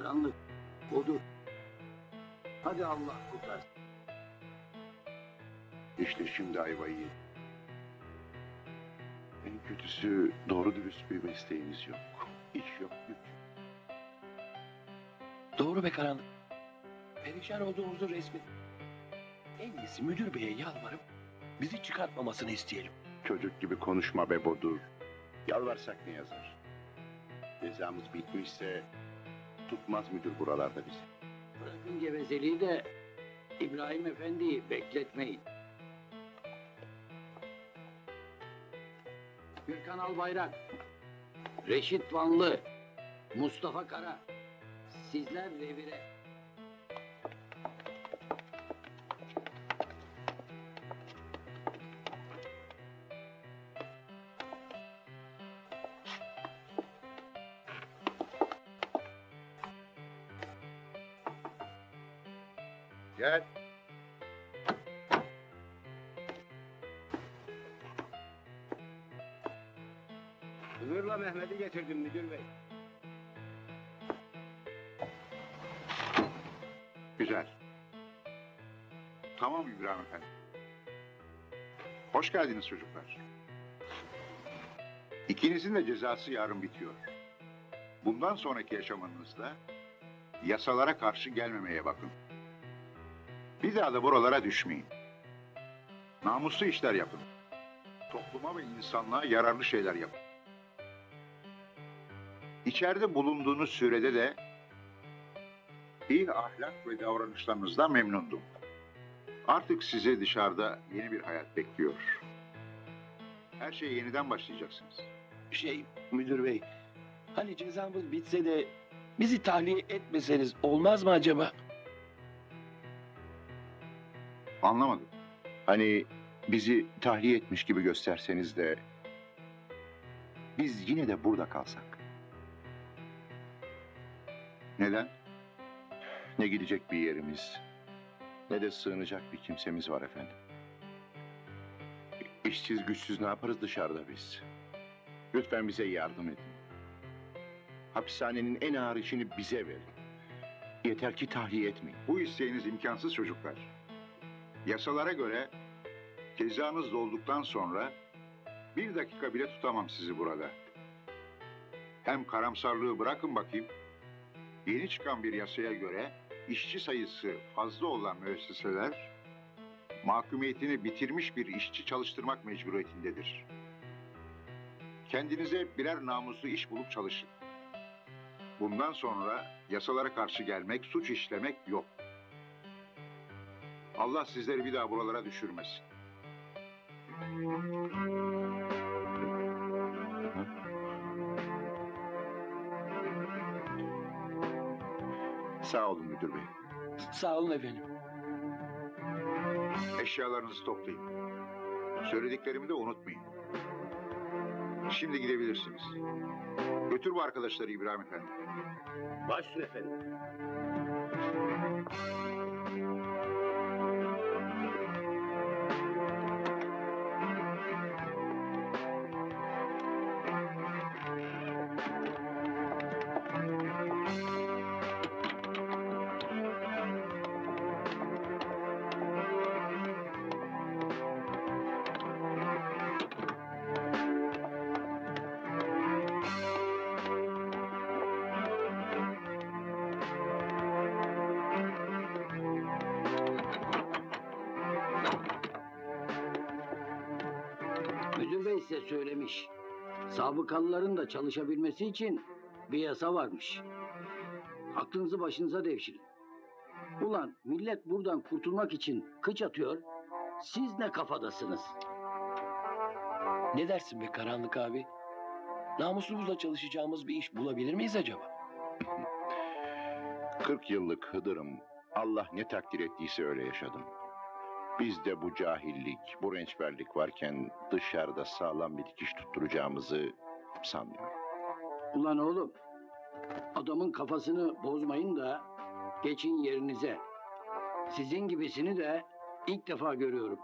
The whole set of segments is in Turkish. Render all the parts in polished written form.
karanlık. Odur. Hadi Allah kurtarsın. İşte şimdi ayvayı yedik. En kötüsü doğru dürüst bir mesleğimiz yok. İş yok, güç. Doğru be karanlık. Perişan olduğumuzun resmi. En iyisi müdür beye yalvarıp bizi çıkartmamasını isteyelim. Çocuk gibi konuşma be Bodur. Yalvarsak ne yazar? Cezamız bitmişse tutmaz müdür buralarda bizi. Bırakın gevezeliği de İbrahim Efendi'yi bekletmeyin. Gürkan Albayrak, Reşit Vanlı, Mustafa Kara, sizler revire. Gel. Hızır'la Mehmet'i getirdim müdür bey. Güzel. Tamam İbrahim Efendi. Hoş geldiniz çocuklar. İkinizin de cezası yarın bitiyor. Bundan sonraki yaşamınızda yasalara karşı gelmemeye bakın. Bir daha da buralara düşmeyin. Namuslu işler yapın. Topluma ve insanlığa yararlı şeyler yapın. İçeride bulunduğunuz sürede de iyi ahlak ve davranışlarınızdan memnundum. Artık size dışarıda yeni bir hayat bekliyor. Her şeye yeniden başlayacaksınız. Müdür bey, hani cezamız bitse de bizi tahliye etmeseniz olmaz mı acaba? Anlamadım. Hani bizi tahliye etmiş gibi gösterseniz de biz yine de burada kalsak. Neden? Ne gidecek bir yerimiz, ne de sığınacak bir kimsemiz var efendim. İşsiz güçsüz ne yaparız dışarıda biz? Lütfen bize yardım edin. Hapishanenin en ağır işini bize verin. Yeter ki tahliye etmeyin. Bu isteğiniz imkansız çocuklar. Yasalara göre cezanız dolduktan sonra bir dakika bile tutamam sizi burada. Hem karamsarlığı bırakın bakayım. Yeni çıkan bir yasaya göre işçi sayısı fazla olan müesseseler mahkumiyetini bitirmiş bir işçi çalıştırmak mecburiyetindedir. Kendinize birer namuslu iş bulup çalışın. Bundan sonra yasalara karşı gelmek, suç işlemek yok. Allah sizleri bir daha buralara düşürmesin. Sağ olun müdür bey. Sağ olun efendim. Eşyalarınızı toplayın. Söylediklerimi de unutmayın. Şimdi gidebilirsiniz. Götür bu arkadaşları İbrahim Efendi. Baş üstüne efendim. Müdür bey size söylemiş. Sabıkalıların da çalışabilmesi için bir yasa varmış. Aklınızı başınıza devşirin. Ulan millet buradan kurtulmak için kıç atıyor. Siz ne kafadasınız? Ne dersin be karanlık abi? Namusumuzla çalışacağımız bir iş bulabilir miyiz acaba? 40 yıllık Hıdır'ım. Allah ne takdir ettiyse öyle yaşadım. Bizde bu cahillik, bu rençberlik varken dışarıda sağlam bir dikiş tutturacağımızı sanmıyorum. Ulan oğlum, adamın kafasını bozmayın da geçin yerinize. Sizin gibisini de ilk defa görüyorum.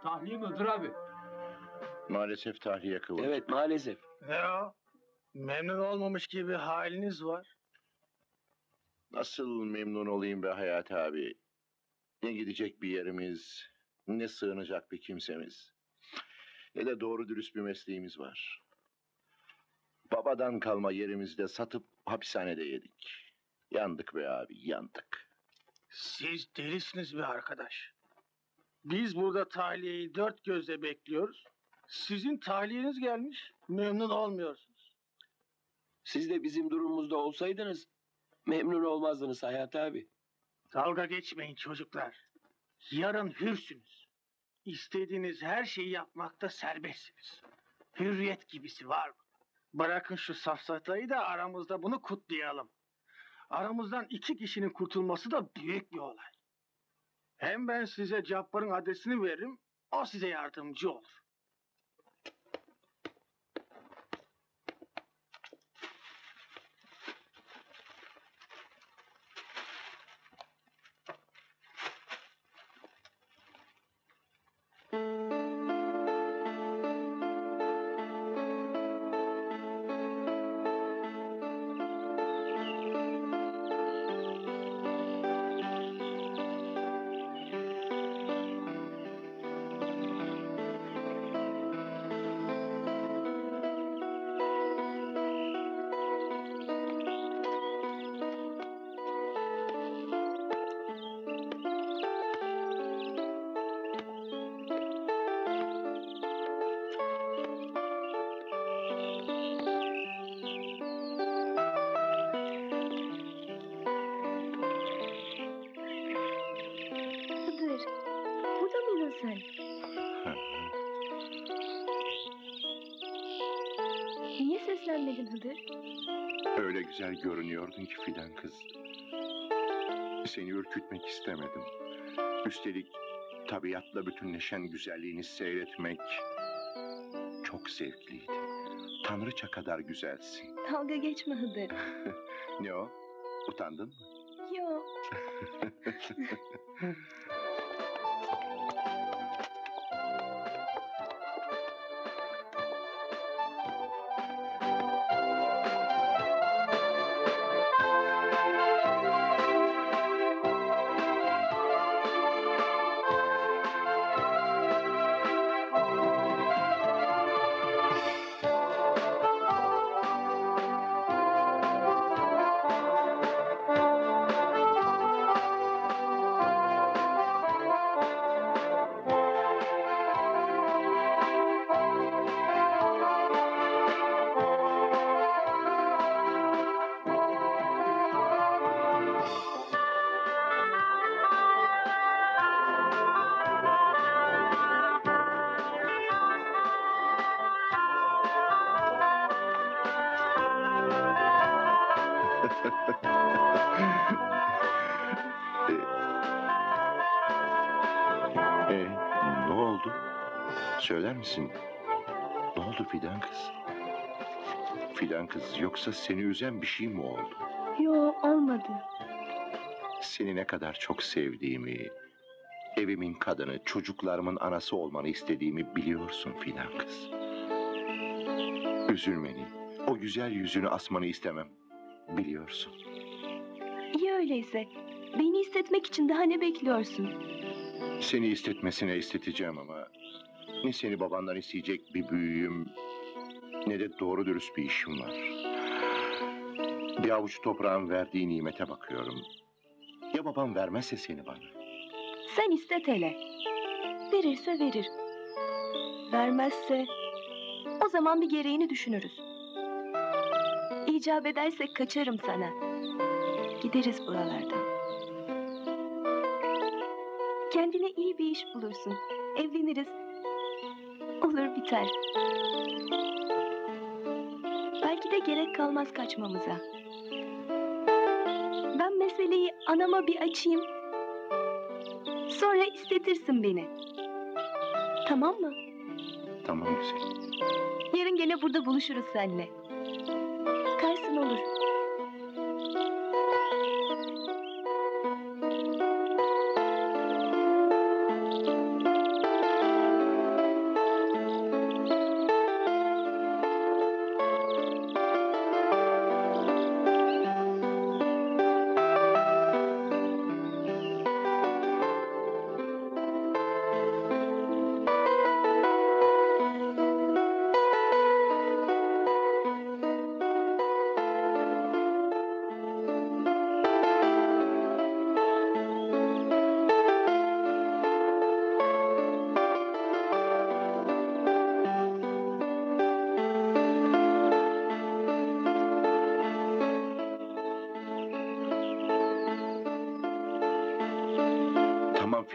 Tahliye mi Hıdır abi? Maalesef tahliye Kıvılcım. Evet maalesef. Ya memnun olmamış gibi haliniz var. Nasıl memnun olayım be Hayati abi? Ne gidecek bir yerimiz, ne sığınacak bir kimsemiz. Ne de doğru dürüst bir mesleğimiz var. Babadan kalma yerimizde satıp hapishanede yedik. Yandık be abi, yandık. Siz delisiniz be arkadaş. Biz burada tahliyeyi dört gözle bekliyoruz. Sizin tahliyeniz gelmiş, memnun olmuyorsunuz. Siz de bizim durumumuzda olsaydınız memnun olmazdınız Hayati abi. Dalga geçmeyin çocuklar. Yarın hürsünüz. İstediğiniz her şeyi yapmakta serbestsiniz. Hürriyet gibisi var mı? Bırakın şu safsatayı da aramızda bunu kutlayalım. Aramızdan iki kişinin kurtulması da büyük bir olay. Hem ben size Cabbar'ın adresini veririm, o size yardımcı olur. Hıdır, burada mıydın sen? Niye seslenmedin Hıdır? Öyle güzel görünüyordun ki Fidan kız. Seni ürkütmek istemedim. Üstelik tabiatla bütünleşen güzelliğini seyretmek çok zevkliydi. Tanrıça kadar güzelsin. Dalga geçme Hıdır. Ne o? Utandın mı? Yok. Ne oldu? Söyler misin? Ne oldu Fidan kız? Fidan kız, yoksa seni üzen bir şey mi oldu? Yok, olmadı. Seni ne kadar çok sevdiğimi, evimin kadını, çocuklarımın anası olmanı istediğimi biliyorsun Fidan kız. Üzülmeni, o güzel yüzünü asmanı istemem. Biliyorsun. İyi öyleyse. Beni hissetmek için daha ne bekliyorsun? Seni istetmesine isteteceğim ama ne seni babandan isteyecek bir büyüğüm, ne de doğru dürüst bir işim var. Bir avuç toprağın verdiği nimete bakıyorum. Ya babam vermezse seni bana? Sen istet hele. Verirse verir. Vermezse o zaman bir gereğini düşünürüz. İcap edersek kaçarım sana. Gideriz buralardan. Kendine iyi bir iş bulursun. Evleniriz. Olur biter. Belki de gerek kalmaz kaçmamıza. Ben meseleyi anama bir açayım. Sonra istetirsin beni. Tamam mı? Tamam güzel. Yarın gene burada buluşuruz seninle. Karsın olur.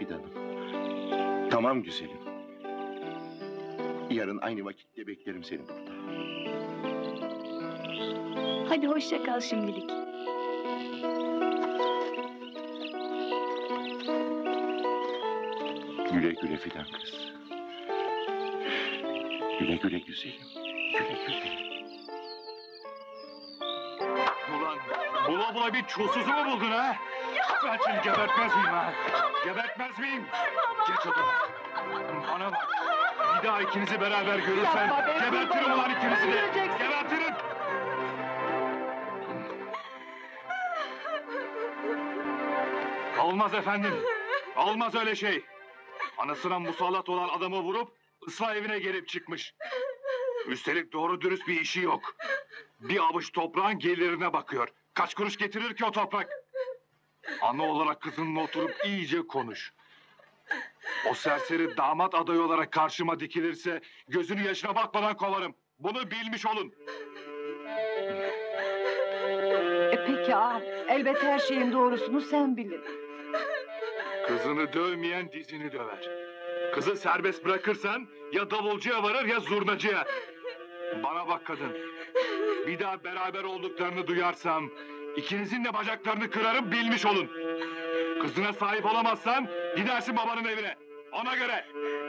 fidanım. Tamam güzelim. Yarın aynı vakitte beklerim seni burada. Hadi hoşça kal şimdilik. Güle güle fidan kız. Güle güle güzelim. Güle güle. Ulan bula bula bir çulsuzu mu buldun ha? Ben seni gebertmez miyim ha? Gebertmez miyim? Geç odana. Bana bak. Bir daha ikinizi beraber görürsem gebertirim ulan ikinizi de. Gebertirim. Olmaz efendim. Olmaz öyle şey. Anasına musallat olan adamı vurup ıslah evine gelip çıkmış. Üstelik doğru dürüst bir işi yok. Bir avuç toprağın gelirine bakıyor. Kaç kuruş getirir ki o toprak? Ana olarak kızınla oturup iyice konuş. O serseri damat adayı olarak karşıma dikilirse gözünü yaşına bakmadan kovarım. Bunu bilmiş olun. Peki ağam, elbette her şeyin doğrusunu sen bilin. Kızını dövmeyen dizini döver. Kızı serbest bırakırsan ya davulcuya varır ya zurnacıya. Bana bak kadın. Bir daha beraber olduklarını duyarsam ikinizin de bacaklarını kırarım bilmiş olun. Kızına sahip olamazsan gidersin babanın evine. Ona göre.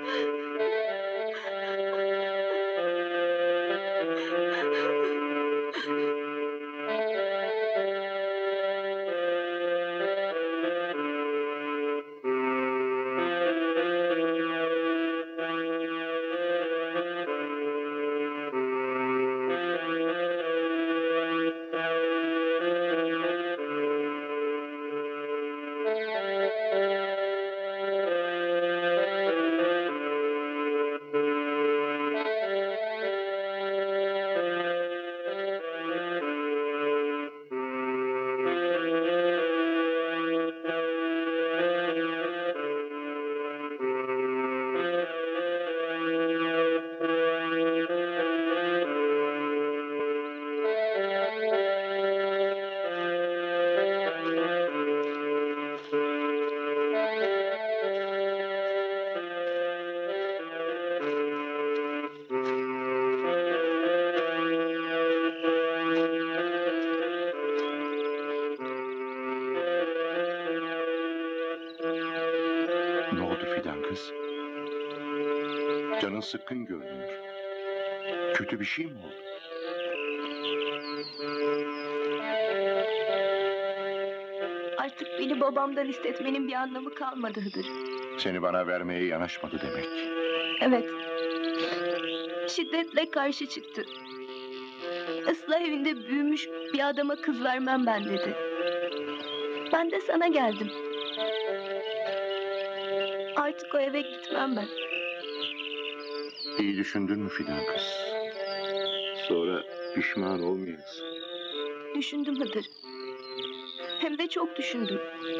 Ne oldu fidan kız? Canın sıkkın görünüyor. Kötü bir şey mi oldu? Artık beni babamdan istetmenin bir anlamı kalmadı Hıdır. Seni bana vermeye yanaşmadı demek. Evet. Şiddetle karşı çıktı. Islah evinde büyümüş bir adama kız vermem ben dedi. Ben de sana geldim. Artık o eve gitmem ben. İyi düşündün mü fidan kız? Sonra pişman olmayasın. Düşündüm Hıdır. Hem de çok düşündüm.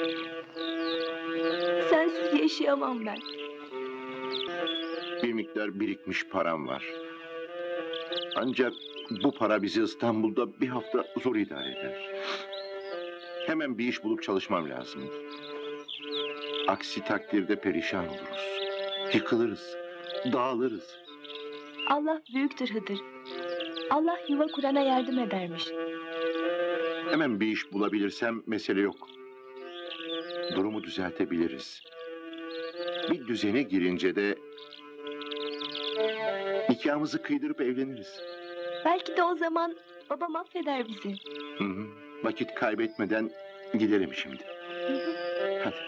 Sensiz yaşayamam ben. Bir miktar birikmiş param var. Ancak bu para bizi İstanbul'da bir hafta zor idare eder. Hemen bir iş bulup çalışmam lazım. Aksi takdirde perişan oluruz. Yıkılırız, dağılırız. Allah büyüktür Hıdır. Allah yuva kurana yardım edermiş. Hemen bir iş bulabilirsem mesele yok. Durumu düzeltebiliriz. Bir düzene girince de nikahımızı kıydırıp evleniriz. Belki de o zaman babam affeder bizi. Hı hı. Vakit kaybetmeden gidelim şimdi. Hadi.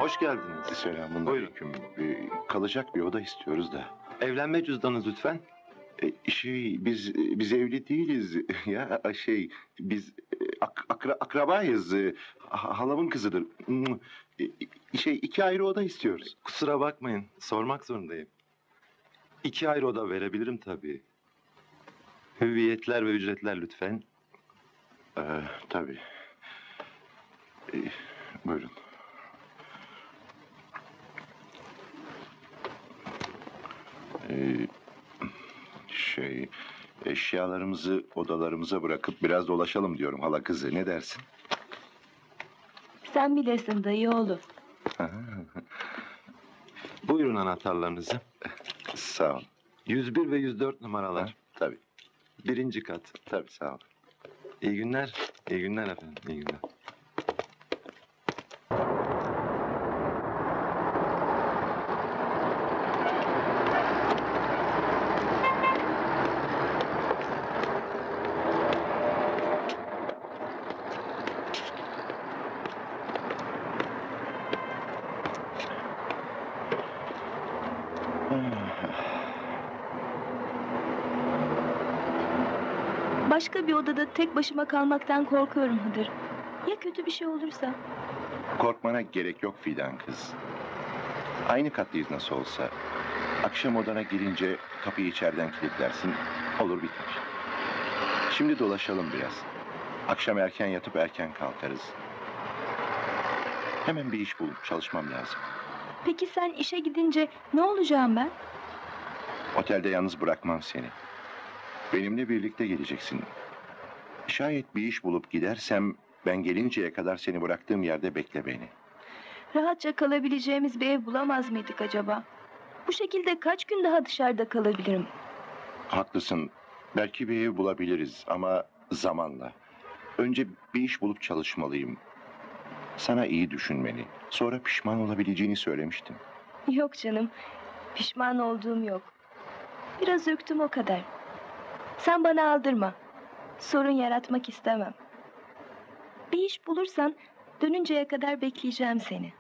Hoş geldiniz. Selamun Buyurun. aleyküm. Kalacak bir oda istiyoruz da. Evlenme cüzdanınız lütfen. Biz evli değiliz ya biz akrabayız. Halamın kızıdır. 2 ayrı oda istiyoruz. Kusura bakmayın. Sormak zorundayım. 2 ayrı oda verebilirim tabii. Hüviyetler ve ücretler lütfen. Tabii. Buyurun. Eşyalarımızı odalarımıza bırakıp biraz dolaşalım diyorum hala kızı. Ne dersin? Sen bilirsin dayı oğlu. Buyurun anahtarlarınızı. Sağ ol. 101 ve 104 numaralar. Tabii. 1. kat. Tabii sağ ol. İyi günler. İyi günler efendim. İyi günler. Başka bir odada tek başıma kalmaktan korkuyorum Hıdır. Ya kötü bir şey olursa? Korkmana gerek yok Fidan kız. Aynı kattayız nasıl olsa. Akşam odana girince kapıyı içeriden kilitlersin. Olur biter. Şimdi dolaşalım biraz. Akşam erken yatıp erken kalkarız. Hemen bir iş bulup çalışmam lazım. Peki sen işe gidince ne olacağım ben? Otelde yalnız bırakmam seni. Benimle birlikte geleceksin. Şayet bir iş bulup gidersem ben gelinceye kadar seni bıraktığım yerde bekle beni. Rahatça kalabileceğimiz bir ev bulamaz mıydık acaba? Bu şekilde kaç gün daha dışarıda kalabilirim? Haklısın. Belki bir ev bulabiliriz ama zamanla. Önce bir iş bulup çalışmalıyım. Sana iyi düşünmeni, sonra pişman olabileceğini söylemiştim. Yok canım, pişman olduğum yok. Biraz ürktüm o kadar. Sen bana aldırma. Sorun yaratmak istemem. Bir iş bulursan dönünceye kadar bekleyeceğim seni.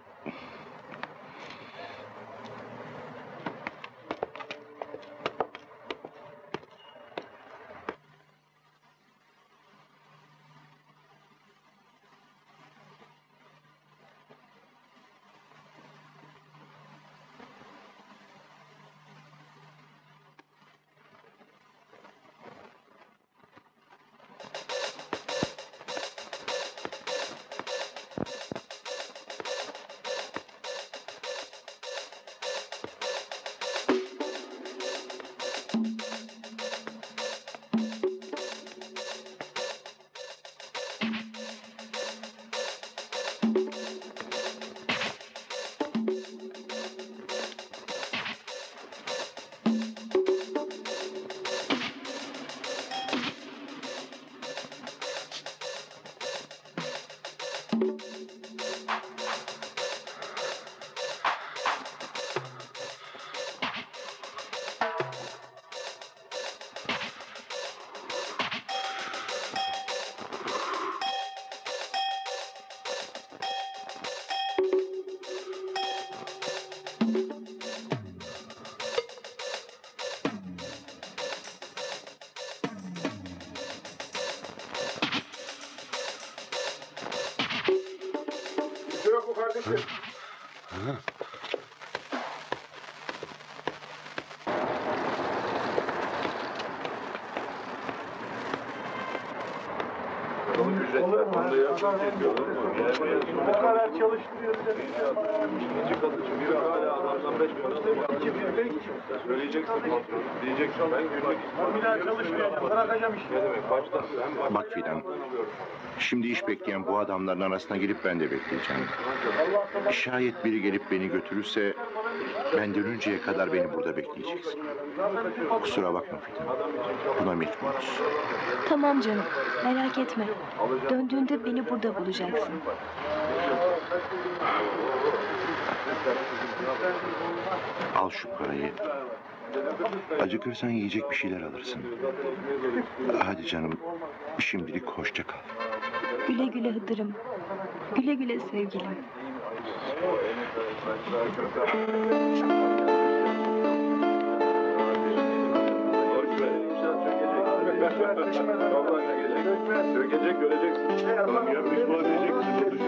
Yok mu kardeşim? Bu kadar çalıştırıyoruz. Söyleyeceksin patron. Diyeceksin ben gülmek istiyorum. Bir daha çalışmayacağım. Bırakacağım işi. Ne demek? Baştan. Bak Fidan, şimdi iş bekleyen bu adamların arasına girip ben de bekleyeceğim. Şayet biri gelip beni götürürse ben dönünceye kadar beni burada bekleyeceksin. Kusura bakma Fidan, buna mecburuz. Tamam canım, merak etme. Döndüğünde beni burada bulacaksın. Al şu parayı. Acıkırsan yiyecek bir şeyler alırsın. Hadi canım, şimdilik hoşça kal. Güle güle Hıdır'ım. Güle güle sevgilim. Sökecek, göreceksin. Yanlış bu diyeceksin.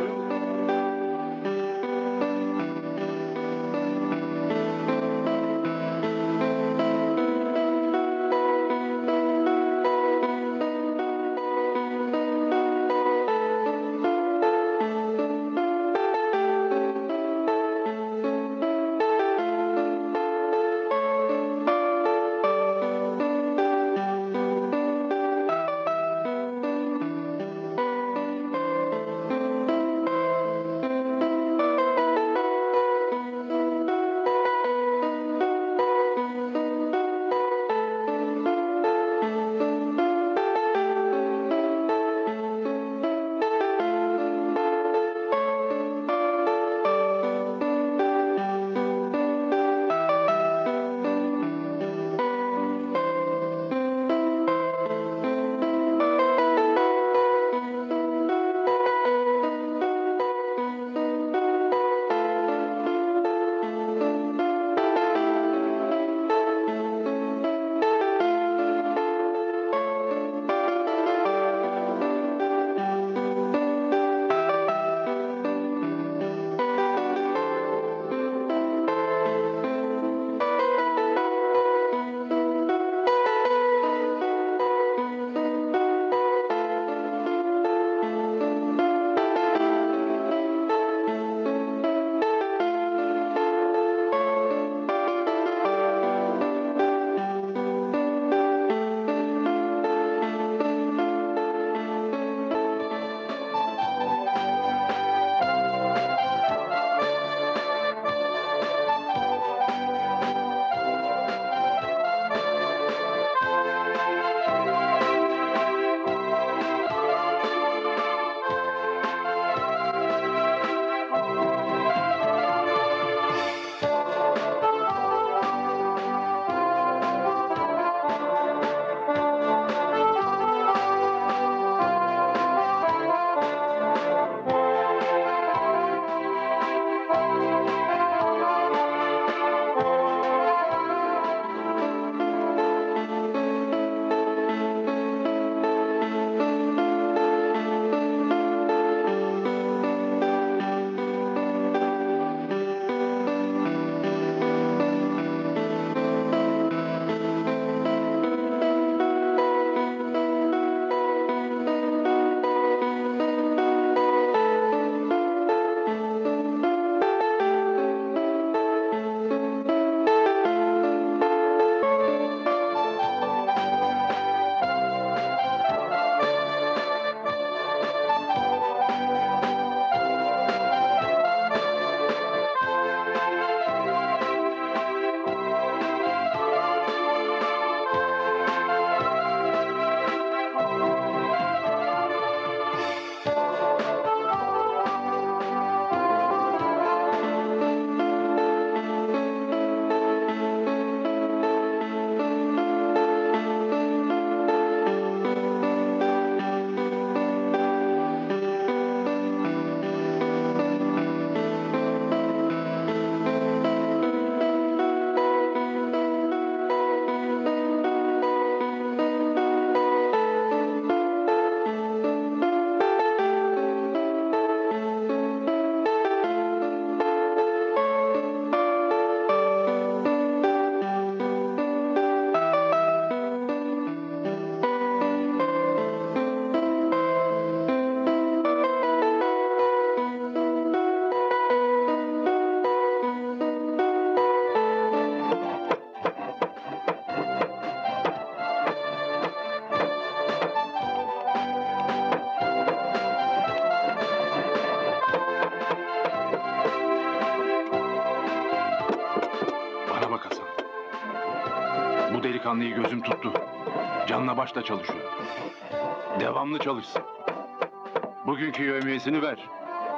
delikanlıyı gözüm tuttu. Canla başla çalışıyor. Devamlı çalışsın. Bugünkü yevmiyesini ver.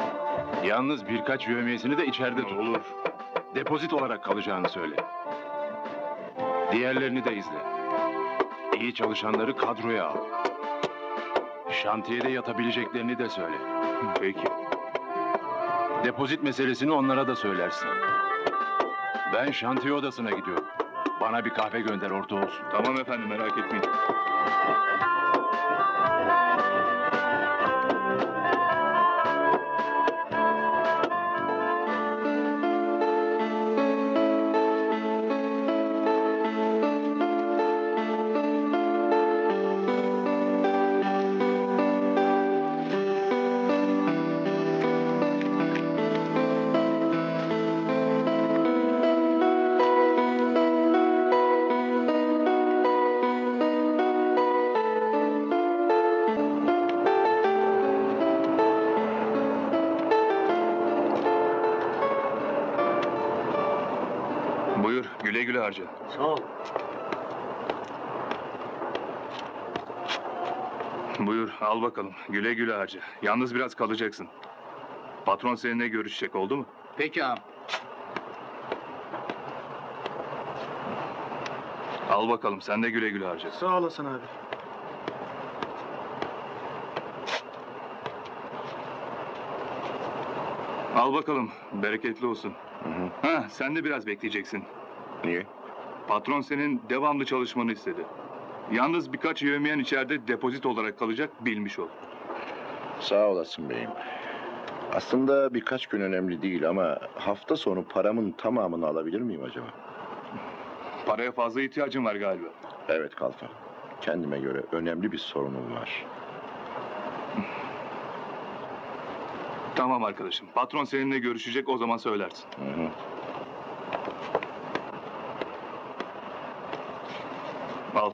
Yalnız birkaç yevmiyesini de içeride tut. Olur. Depozit olarak kalacağını söyle. Diğerlerini de izle. İyi çalışanları kadroya al. Şantiyede yatabileceklerini de söyle. Peki. Depozit meselesini onlara da söylersin. Ben şantiye odasına gidiyorum. Bana bir kahve gönder, orta olsun. Tamam efendim, merak etmeyin. Buyur, güle güle harca. Sağ ol. Buyur, al bakalım. Güle güle harca. Yalnız biraz kalacaksın. Patron seninle görüşecek, oldu mu? Peki ağam. Al bakalım, sen de güle güle harca. Sağ olasın abi. Al bakalım, bereketli olsun. Hı hı. Ha, sen de biraz bekleyeceksin. Niye? Patron senin devamlı çalışmanı istedi. Yalnız birkaç yevmiyen içeride depozit olarak kalacak, bilmiş ol. Sağ olasın beyim. Aslında birkaç gün önemli değil ama hafta sonu paramın tamamını alabilir miyim acaba? Paraya fazla ihtiyacın var galiba. Evet Kalfa. Kendime göre önemli bir sorunum var. Tamam arkadaşım, patron seninle görüşecek, o zaman söylersin. Hı hı. Al.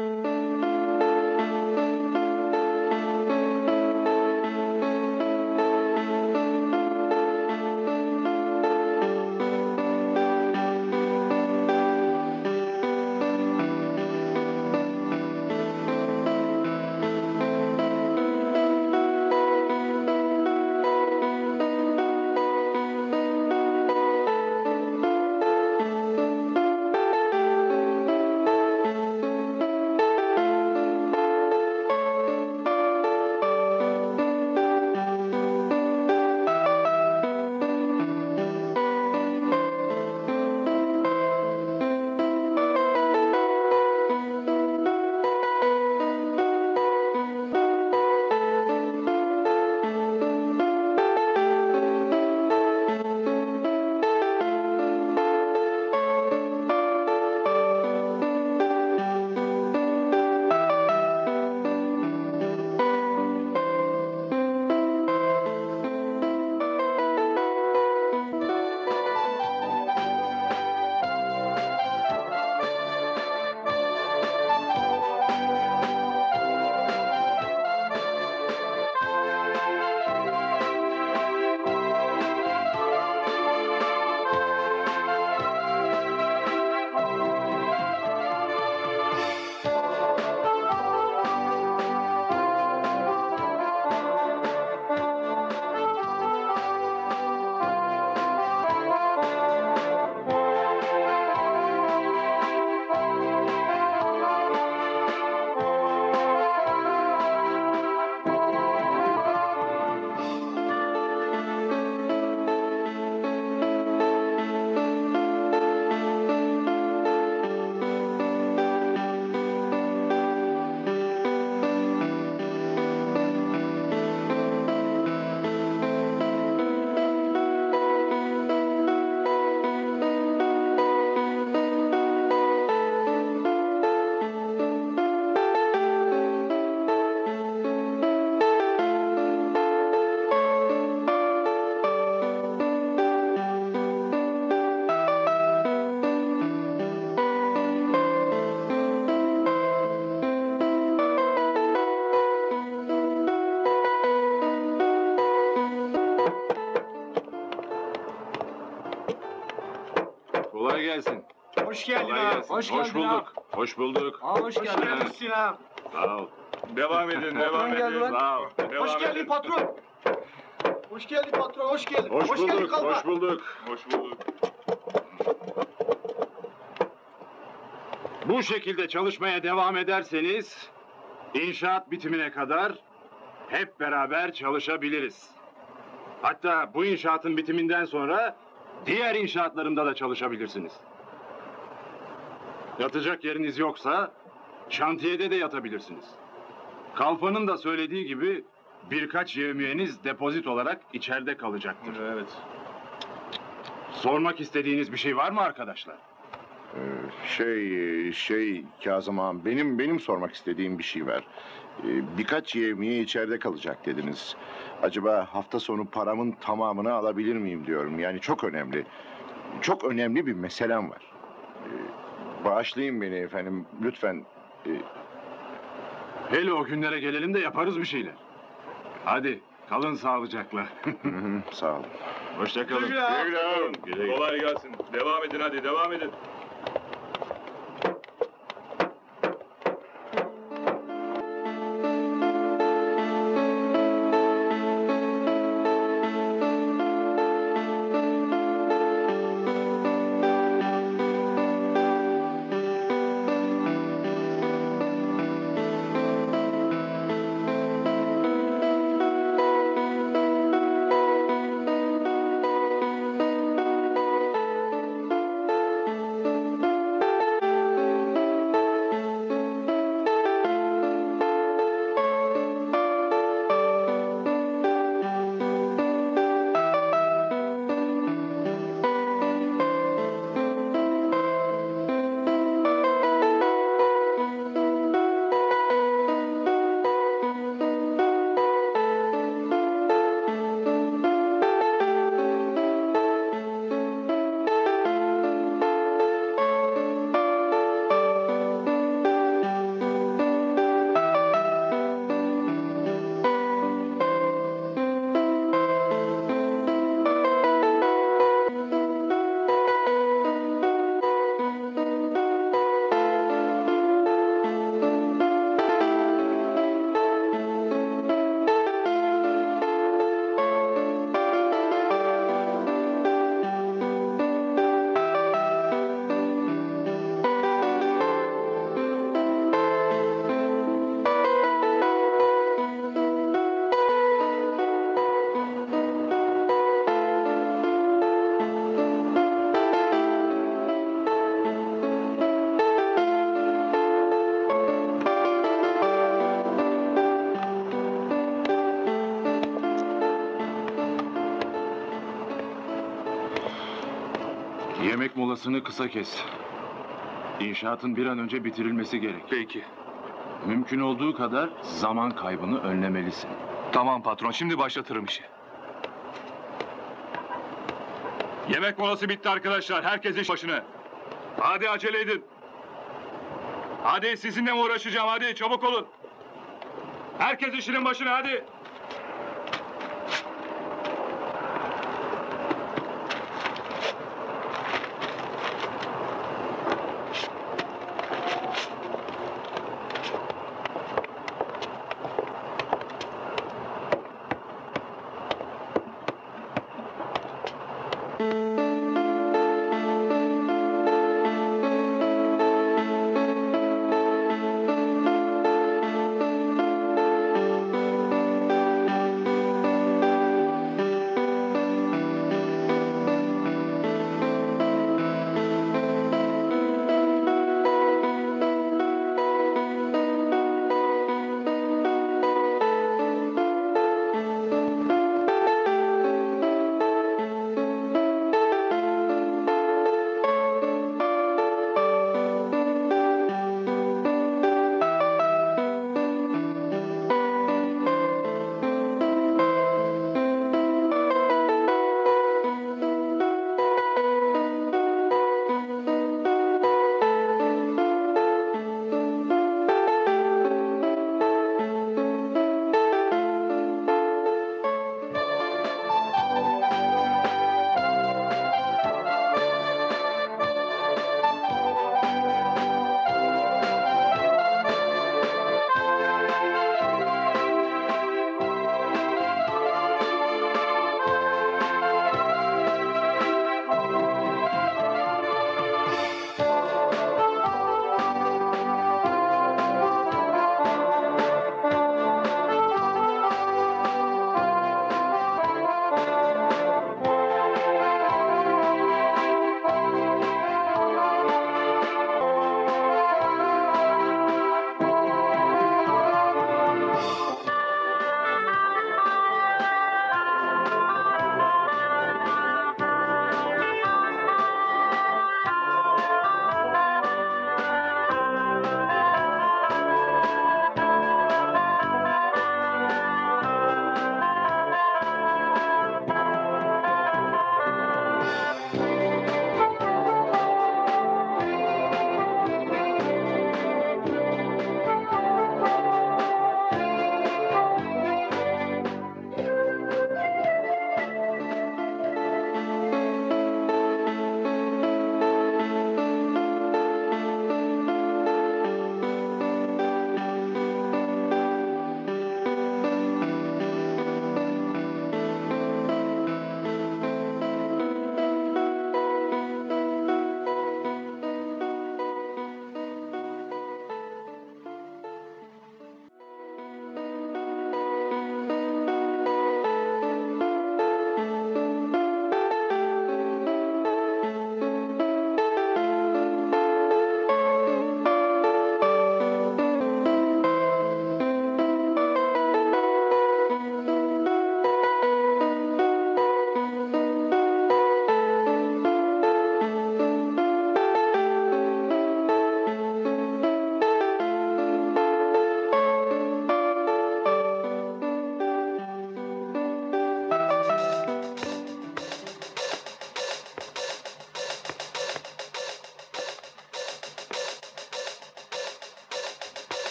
Kolay gelsin. Hoş geldin Kolay abi. gelsin. Hoş geldin bulduk. Hoş bulduk. abi. Hoş geldin abi. Sağ ol. Devam edin, devam geldi edin. lan. Sağ ol. Hoş geldin patron. Hoş geldin patron, hoş geldin. Hoş geldin bulduk. Kalfa. Hoş bulduk. Hoş bulduk. Bu şekilde çalışmaya devam ederseniz inşaat bitimine kadar hep beraber çalışabiliriz. Hatta bu inşaatın bitiminden sonra diğer inşaatlarımda da çalışabilirsiniz. Yatacak yeriniz yoksa şantiyede de yatabilirsiniz. Kalfanın da söylediği gibi birkaç yevmiyeniz depozit olarak içeride kalacaktır. Evet. Sormak istediğiniz bir şey var mı arkadaşlar? Kazım ağam, benim sormak istediğim bir şey var. Birkaç yevmiye içeride kalacak dediniz. Acaba hafta sonu paramın tamamını alabilir miyim diyorum. Yani çok önemli. Çok önemli bir meselem var. Bağışlayın beni efendim, lütfen. Hele o günlere gelelim de yaparız bir şeyler. Hadi kalın sağlıcakla. Sağ olun. Hoşça kalın. Kolay gelsin. Devam edin hadi devam edin. Yemek molasını kısa kes. İnşaatın bir an önce bitirilmesi gerek. Peki. Mümkün olduğu kadar zaman kaybını önlemelisin. Tamam patron şimdi başlatırım işi. Yemek molası bitti arkadaşlar. Herkes iş başına. Hadi acele edin. Hadi sizinle mi uğraşacağım? Hadi çabuk olun. Herkes işinin başına hadi.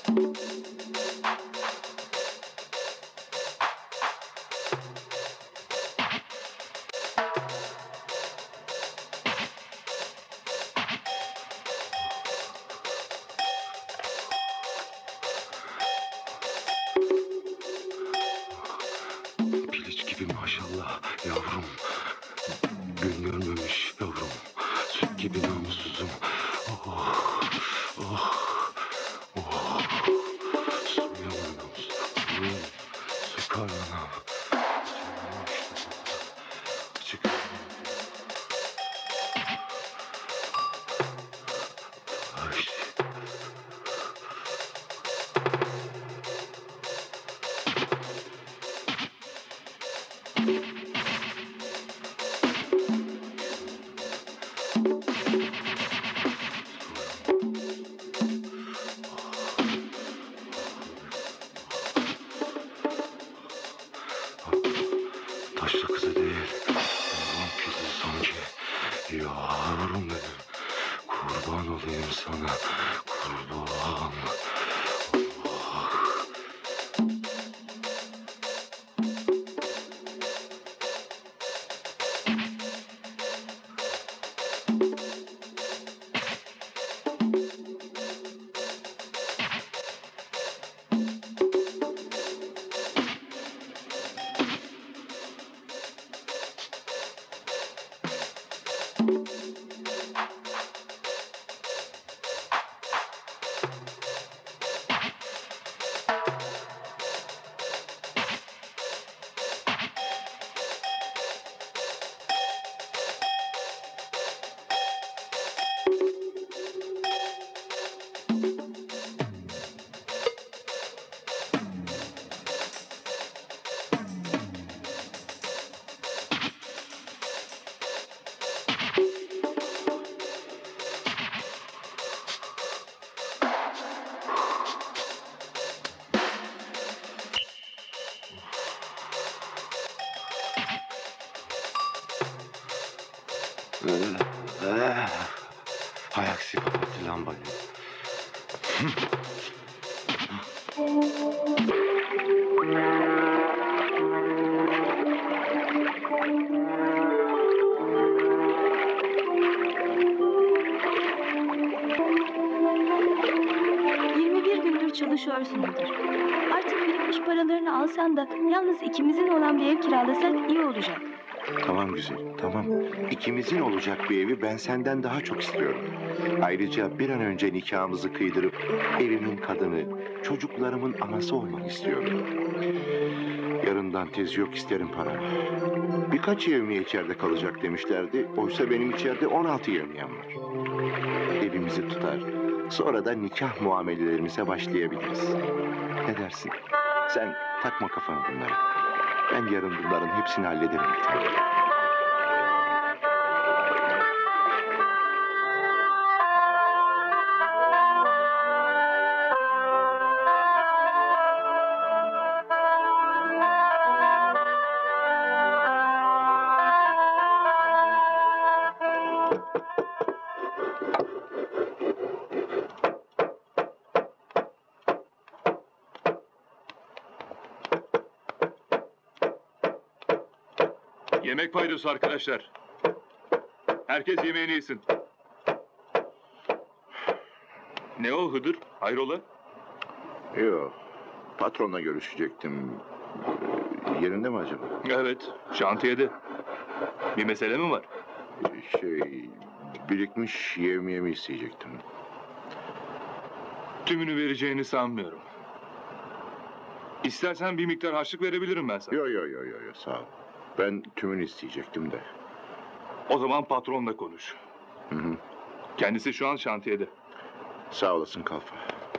Piliç gibi maşallah yavrum. Gün görmemiş yavrum. Süt gibi namussuzum. Oh, oh, oh. Suyum namus. Suyum. Süper anam. Çık. Ay. Taşla kızı değil. Yavrum kızı sanki. Yavrum benim. Kurban olayım sana. Kurban. Ah. Hay aksi kapattı lambayı. 21 gündür çalışıyorsun müdür. Artık birikmiş paralarını alsan da yalnız ikimizin olan bir ev kiralasak iyi olacak. Tamam güzel, tamam. İkimizin olacak bir evi ben senden daha çok istiyorum. Ayrıca bir an önce nikahımızı kıydırıp evimin kadını, çocuklarımın anası olmanı istiyorum. Yarından tez yok isterim paramı. Birkaç yevmiye içeride kalacak demişlerdi. Oysa benim içeride 16 yevmiyem var. Evimizi tutar. Sonra da nikah muamelelerimize başlayabiliriz. Ne dersin? Sen takma kafana bunları. Ben yarın bunların hepsini hallederim bir tane. Yemek paydosu arkadaşlar. Herkes yemeğini yesin. Ne o Hıdır? Hayrola? Yok. Patronla görüşecektim. Yerinde mi acaba? Evet, şantiyede. Bir mesele mi var? Birikmiş yevmiyemi isteyecektim. Tümünü vereceğini sanmıyorum. İstersen bir miktar harçlık verebilirim ben sana. Yok sağ ol. Ben tümünü isteyecektim de. O zaman patronla konuş. Hı hı. Kendisi şu an şantiyede. Sağ olasın Kalfa.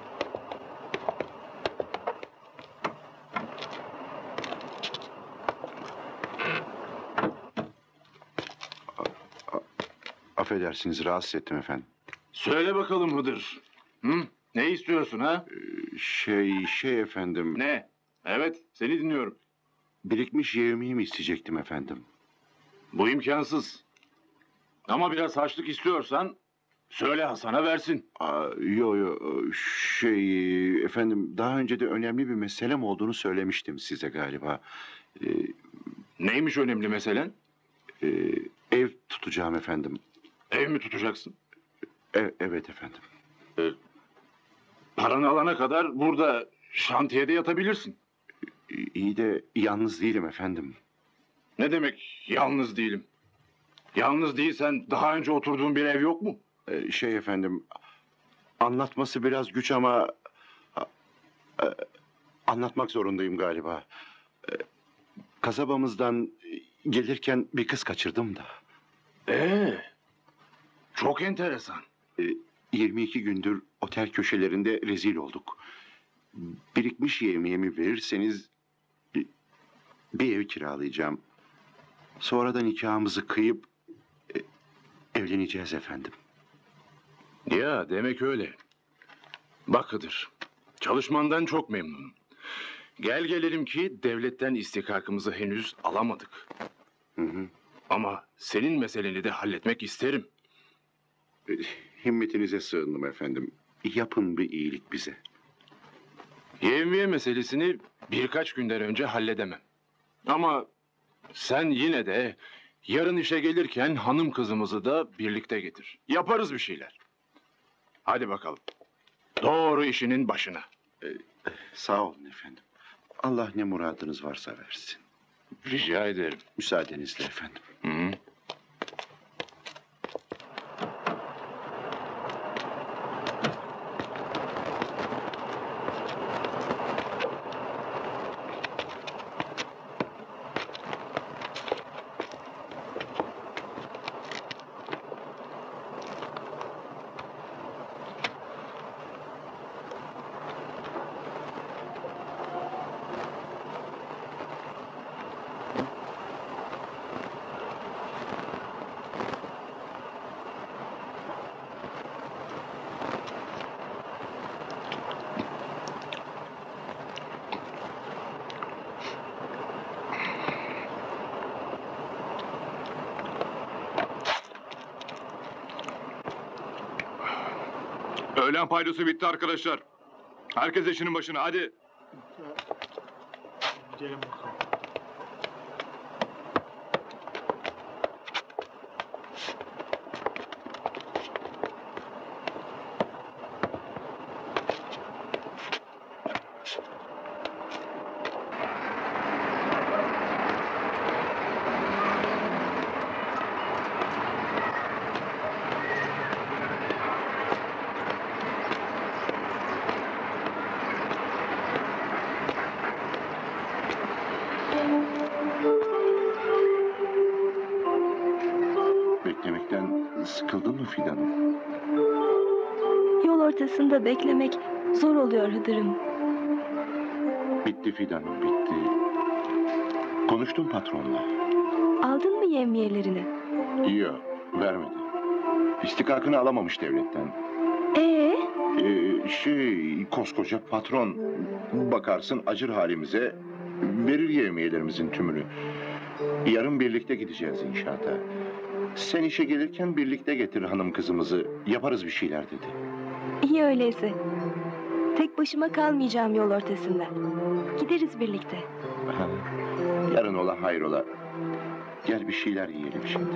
Affedersiniz, rahatsız ettim efendim. Söyle bakalım Hıdır. Hı? Ne istiyorsun ha? Şey efendim. Ne? Evet, seni dinliyorum. Birikmiş yevmiyemi isteyecektim efendim. Bu imkansız. Ama biraz harçlık istiyorsan Söyle Hasan'a versin. Yo, efendim daha önce de önemli bir meselem olduğunu söylemiştim size galiba. Neymiş önemli meselen? Ev tutacağım efendim. Ev mi tutacaksın? Evet efendim. Paranı alana kadar burada şantiyede yatabilirsin. İyi de yalnız değilim efendim. Ne demek yalnız değilim? Yalnız değilsen daha önce oturduğun bir ev yok mu? Efendim, anlatması biraz güç ama anlatmak zorundayım galiba. Kasabamızdan gelirken bir kız kaçırdım da. Çok enteresan. 22 gündür otel köşelerinde rezil olduk. Birikmiş yevmiyemi verirseniz bir ev kiralayacağım. Sonra da nikahımızı kıyıp evleneceğiz efendim. Ya demek öyle. Bak Hıdır, çalışmandan çok memnunum. Gel gelelim ki devletten istihkakımızı henüz alamadık. Ama senin meseleni de halletmek isterim. Himmetinize sığındım efendim. Yapın bir iyilik bize. Yevmiye meselesini birkaç günden önce halledemem. Ama sen yine de yarın işe gelirken hanım kızımızı da birlikte getir. Yaparız bir şeyler. Hadi bakalım. Doğru işinin başına. Sağ olun efendim. Allah ne muradınız varsa versin. Rica ederim. Müsaadenizle efendim. Hı. Öğlen paydosu bitti arkadaşlar. Herkes işinin başına hadi. Gidelim bakalım. Beklemekten sıkıldın mı Fidan'ım? Yol ortasında beklemek zor oluyor Hıdır'ım. Bitti Fidan'ım, bitti. Konuştum patronla. Aldın mı yemiyelerini? Yok, vermedi. İstikakını alamamış devletten. Koskoca patron. Bakarsın acır halimize, verir yevmiyelerimizin tümünü. Yarın birlikte gideceğiz inşaata. Sen işe gelirken birlikte getir hanım kızımızı. Yaparız bir şeyler dedi. İyi öyleyse. Tek başıma kalmayacağım yol ortasında. Gideriz birlikte. Yarın ola hayrola. Gel bir şeyler yiyelim şimdi.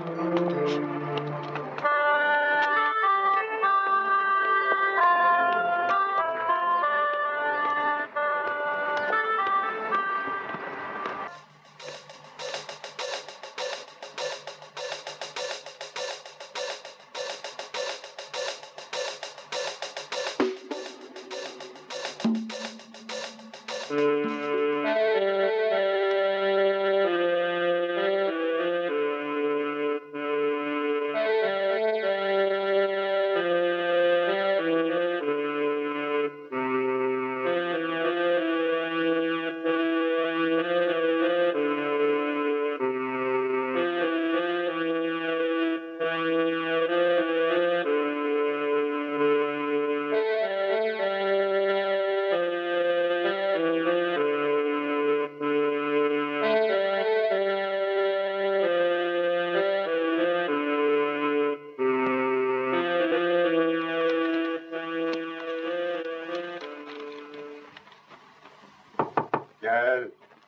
Gel.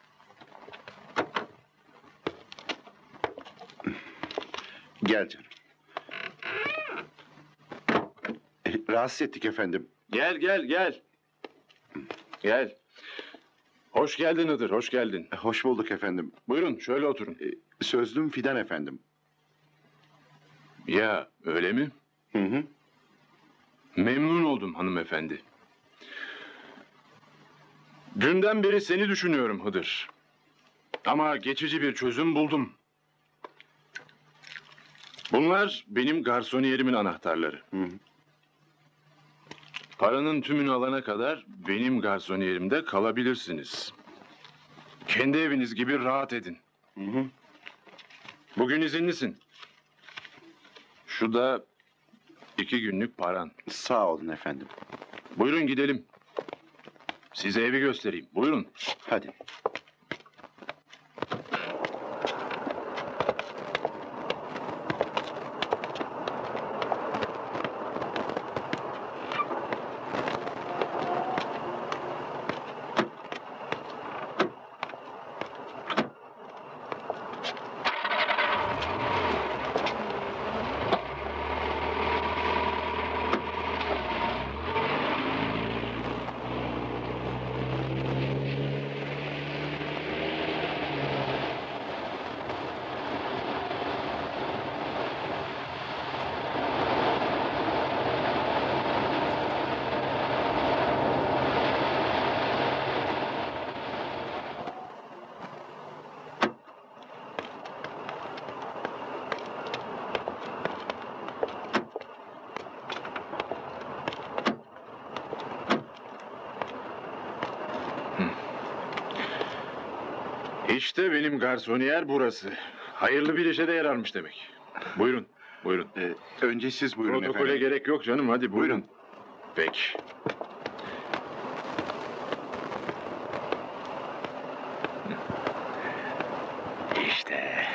Gel canım. Rahatsız ettik efendim. Gel gel gel. Gel. Hoş geldin Hıdır, hoş geldin. Hoş bulduk efendim. Buyurun şöyle oturun. Sözlüm Fidan efendim. Ya öyle mi? Hı hı. Memnun oldum hanımefendi. Dünden beri seni düşünüyorum Hıdır. Ama geçici bir çözüm buldum. Bunlar benim garsoniyerimin anahtarları. Hı hı. Paranın tümünü alana kadar benim garsoniyerimde kalabilirsiniz. Kendi eviniz gibi rahat edin. Hı hı. Bugün izinlisin. Şu da 2 günlük paran. Sağ olun efendim. Buyurun gidelim. Size evi göstereyim. Buyurun. Hadi. İşte benim garsoniyer burası. Hayırlı bir işe de yararmış demek. Buyurun, buyurun. Önce siz buyurun Protokole efendim. gerek yok canım, hadi buyurun. Buyurun. Peki. İşte.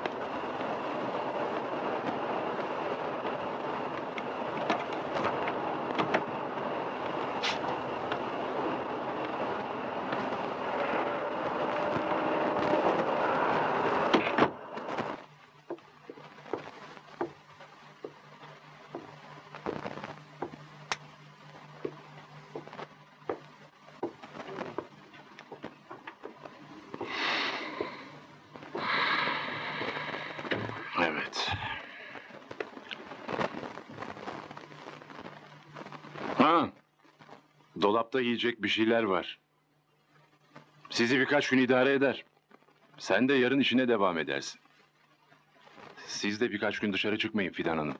Evet. Ha, dolapta yiyecek bir şeyler var. Sizi birkaç gün idare eder. Sen de yarın işine devam edersin. Siz de birkaç gün dışarı çıkmayın Fidan Hanım.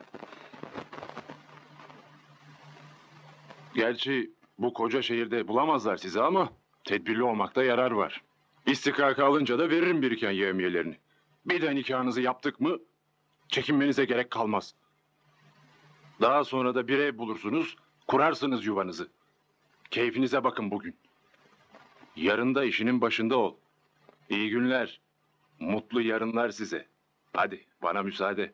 Gerçi bu koca şehirde bulamazlar sizi ama tedbirli olmakta yarar var. İstikaka alınca da veririm biriken yevmiyelerini. Bir de nikahınızı yaptık mı çekinmenize gerek kalmaz. Daha sonra da bir ev bulursunuz, kurarsınız yuvanızı. Keyfinize bakın bugün. Yarın da işinin başında ol. İyi günler, mutlu yarınlar size. Hadi bana müsaade.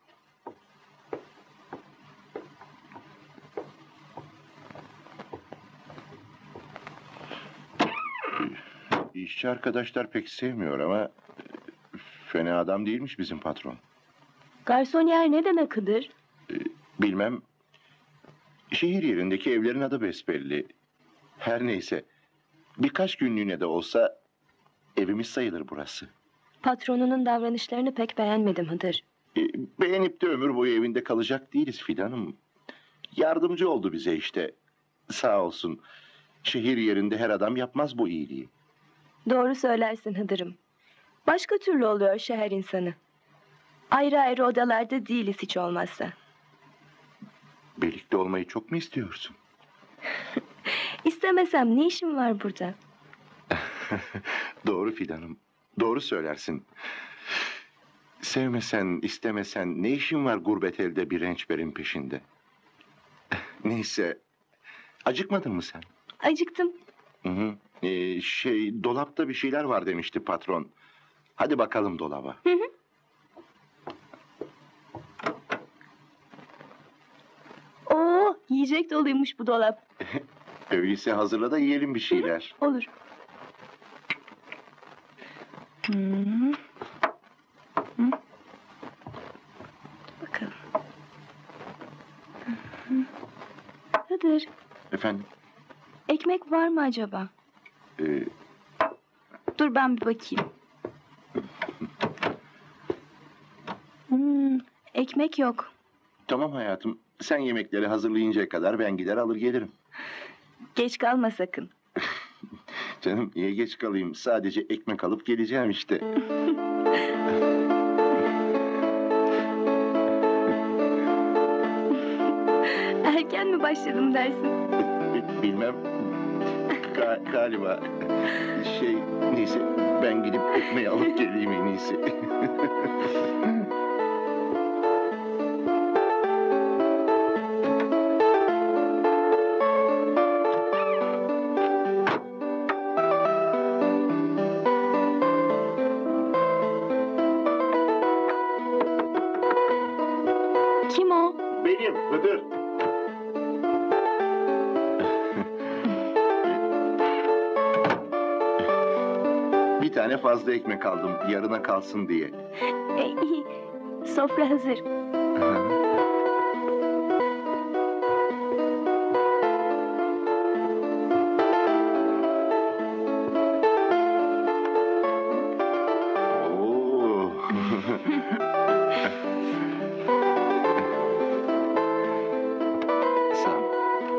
İşçi arkadaşlar pek sevmiyor ama fena adam değilmiş bizim patron. Garsoniyer ne demek Hıdır? Bilmem. Şehir yerindeki evlerin adı besbelli. Her neyse. Birkaç günlüğüne de olsa evimiz sayılır burası. Patronunun davranışlarını pek beğenmedim Hıdır. Beğenip de ömür boyu evinde kalacak değiliz Fidan'ım. Yardımcı oldu bize işte. Sağ olsun. Şehir yerinde her adam yapmaz bu iyiliği. Doğru söylersin Hıdır'ım. Başka türlü oluyor şehir insanı. Ayrı ayrı odalarda değiliz hiç olmazsa. Birlikte olmayı çok mu istiyorsun? İstemesem ne işim var burada? Doğru Fidan'ım. Doğru söylersin. Sevmesen, istemesen ne işin var gurbet elde bir rençberin peşinde? Neyse. Acıkmadın mı sen? Acıktım. Hı hı. Dolapta bir şeyler var demişti patron. Hadi bakalım dolaba. Hı hı. Oo, yiyecek doluymuş bu dolap. Öyleyse hazırla da yiyelim bir şeyler. Olur. Hı. Hı. Bakalım. Hı. Hıdır, Efendim? ekmek var mı acaba? Dur ben bir bakayım. Ekmek yok. Tamam hayatım. Sen yemekleri hazırlayıncaya kadar ben gider alır gelirim. Geç kalma sakın. Canım niye geç kalayım? Sadece ekmek alıp geleceğim işte. Erken mi başladım dersin? Bilmem. Galiba. Neyse ben gidip ekmeği alıp geleyim en iyisi. Kim o? Benim Hıdır. Bir tane fazla ekmek aldım yarına kalsın diye. İyi. Sofra hazır. Oo. Sağ ol.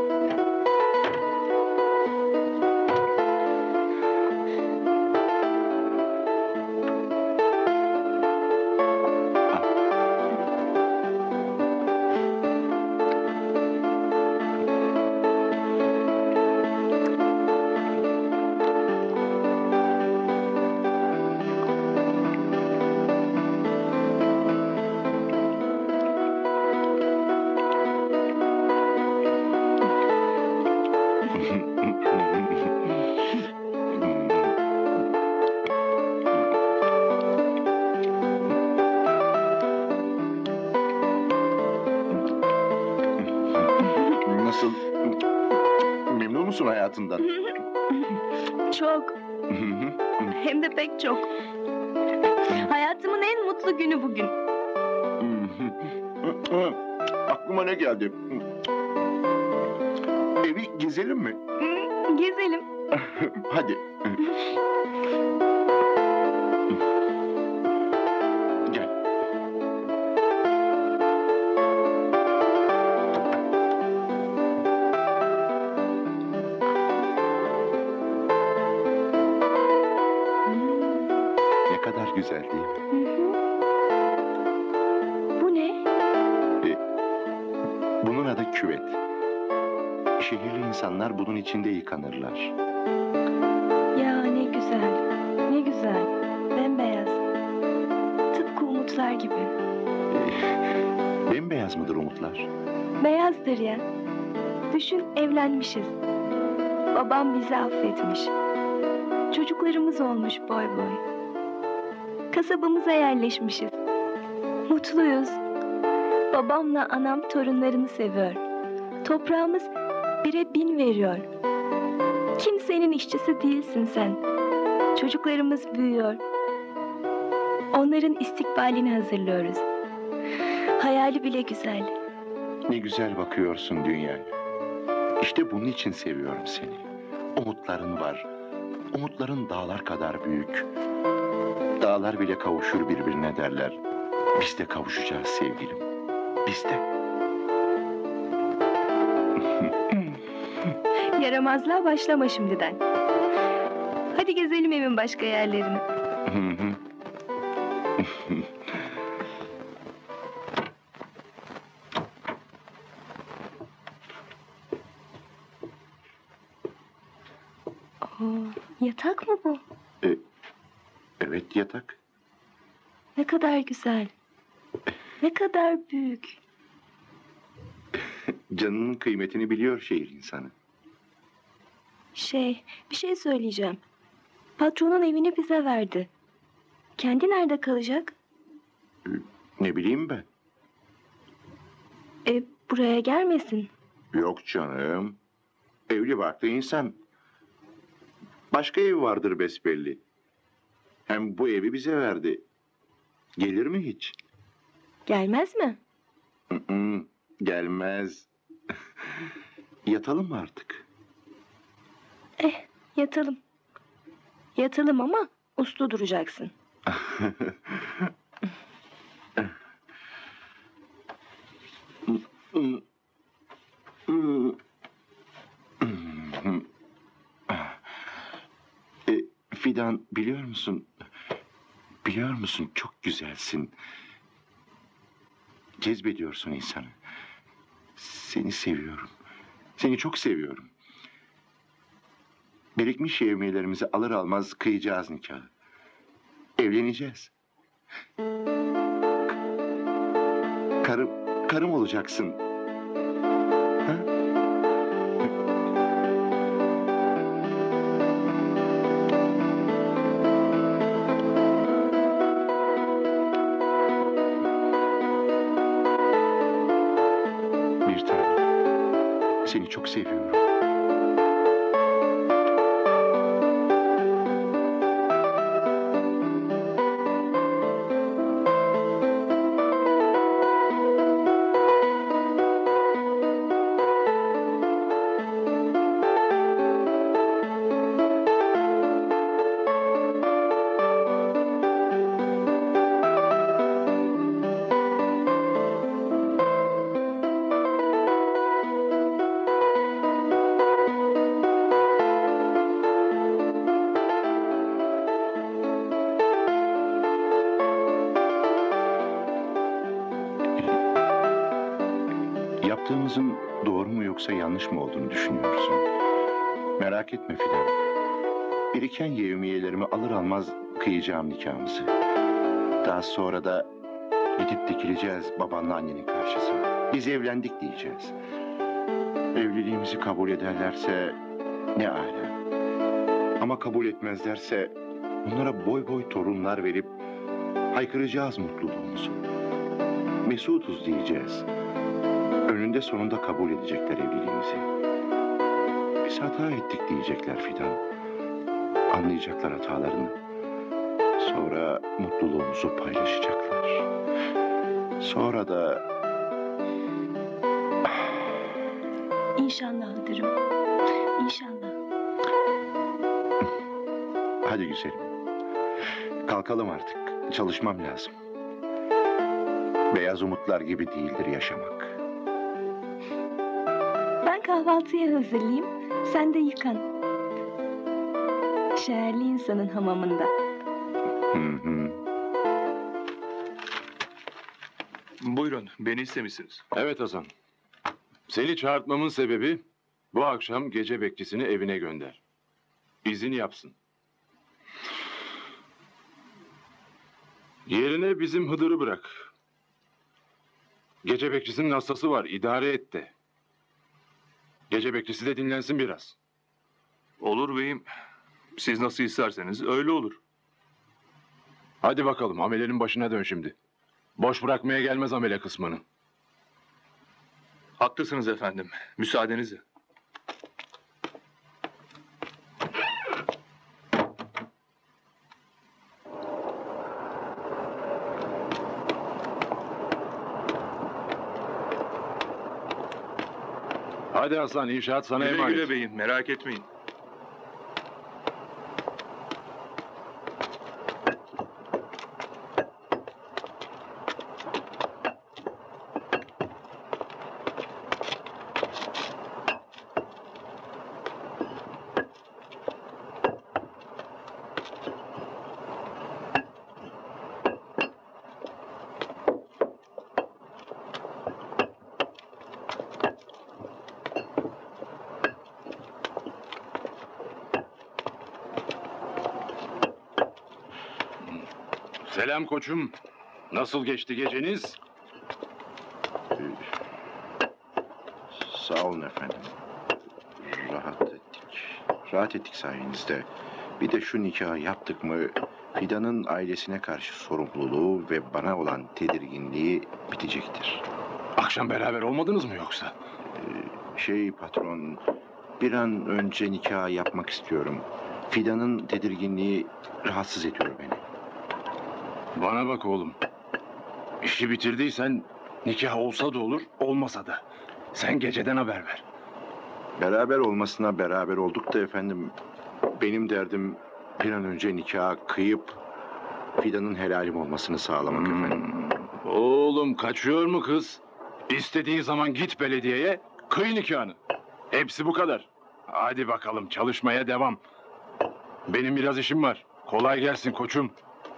Nasıl? Memnun musun hayatından? Çok. Hem de pek çok. Hayatımın en mutlu günü bugün. Aklıma ne geldi? Evi gezelim mi? Gezelim. Hadi. Gel. Ne kadar güzel değil mi? Bu ne? Bunun adı küvet. Şehirli insanlar bunun içinde yıkanırlar. Ya ne güzel. Ne güzel. Bembeyaz. Tıpkı umutlar gibi. Bembeyaz mıdır umutlar? Beyazdır ya. Düşün evlenmişiz. Babam bizi affetmiş. Çocuklarımız olmuş boy boy. Kasabamıza yerleşmişiz. Mutluyuz. Babamla anam torunlarını seviyor. Toprağımız 1'e 1000 veriyor. Kimsenin işçisi değilsin sen. Çocuklarımız büyüyor. Onların istikbalini hazırlıyoruz. Hayali bile güzel. Ne güzel bakıyorsun dünyaya. İşte bunun için seviyorum seni. Umutların var. Umutların dağlar kadar büyük. Dağlar bile kavuşur birbirine derler. Biz de kavuşacağız sevgilim. Biz de. Yaramazlığa başlama şimdiden. Hadi gezelim evin başka yerlerini. Yatak mı bu? Evet yatak. Ne kadar güzel. Ne kadar büyük. Canının kıymetini biliyor şehir insanı. Bir şey söyleyeceğim. Patronun evini bize verdi. Kendi nerede kalacak? Ne bileyim ben. Buraya gelmesin. Yok canım. Evli barklı insan. Başka ev vardır besbelli. Hem bu evi bize verdi. Gelir mi hiç? Gelmez mi? Gelmez. Yatalım mı artık? Yatalım. Yatalım ama uslu duracaksın. Fidan, biliyor musun? Biliyor musun, çok güzelsin. Cezbediyorsun insanı. Seni seviyorum. Seni çok seviyorum. Birikmiş yevmiyelerimizi alır almaz kıyacağız nikahı. Evleneceğiz. Karım olacaksın. Ha? Bir tanem. Seni çok seviyorum. Yaptığımızın doğru mu yoksa yanlış mı olduğunu düşünüyorsun. Merak etme Fidan. Biriken yevmiyelerimi alır almaz kıyacağım nikahımızı. Daha sonra da gidip dikileceğiz babanla annenin karşısına. Biz evlendik diyeceğiz. Evliliğimizi kabul ederlerse ne âlâ. Ama kabul etmezlerse onlara boy boy torunlar verip haykıracağız mutluluğumuzu. Mesutuz diyeceğiz. Önünde sonunda kabul edecekler evliliğimizi. Biz hata ettik diyecekler Fidan. Anlayacaklar hatalarını. Sonra mutluluğumuzu paylaşacaklar. Sonra da... İnşallah Hıdır'ım. İnşallah. Hadi güzelim. Kalkalım artık. Çalışmam lazım. Beyaz umutlar gibi değildir yaşamak. Ben kahvaltıyı hazırlayayım. Sen de yıkan. Şehirli insanın hamamında. Buyurun, beni istemişsiniz. Evet Hasan. Seni çağırtmamın sebebi bu akşam gece bekçisini evine gönder. İzin yapsın. Yerine bizim Hıdır'ı bırak. Gece bekçisinin hastası var, idare et de. Gece bekçisi de dinlensin biraz. Olur beyim. Siz nasıl isterseniz öyle olur. Hadi bakalım, amelenin başına dön şimdi. Boş bırakmaya gelmez amele kısmını. Haklısınız efendim. Müsaadenizle. Hadi Hasan, inşaat sana Güle emanet. güle beyim, merak etmeyin. Selam koçum. Nasıl geçti geceniz? Sağ olun efendim. Rahat ettik. Rahat ettik sayenizde. Bir de şu nikahı yaptık mı Fidan'ın ailesine karşı sorumluluğu ve bana olan tedirginliği bitecektir. Akşam beraber olmadınız mı yoksa? Patron, bir an önce nikah yapmak istiyorum. Fidan'ın tedirginliği rahatsız ediyor beni. Bana bak oğlum. İşi bitirdiysen nikah olsa da olur, olmasa da. Sen geceden haber ver. Beraber olmasına beraber olduk da efendim. Benim derdim bir an önce nikaha kıyıp Fidan'ın helalim olmasını sağlamak efendim. Oğlum kaçıyor mu kız? İstediğin zaman git belediyeye, kıy nikahını. Hepsi bu kadar. Hadi bakalım çalışmaya devam. Benim biraz işim var. Kolay gelsin koçum.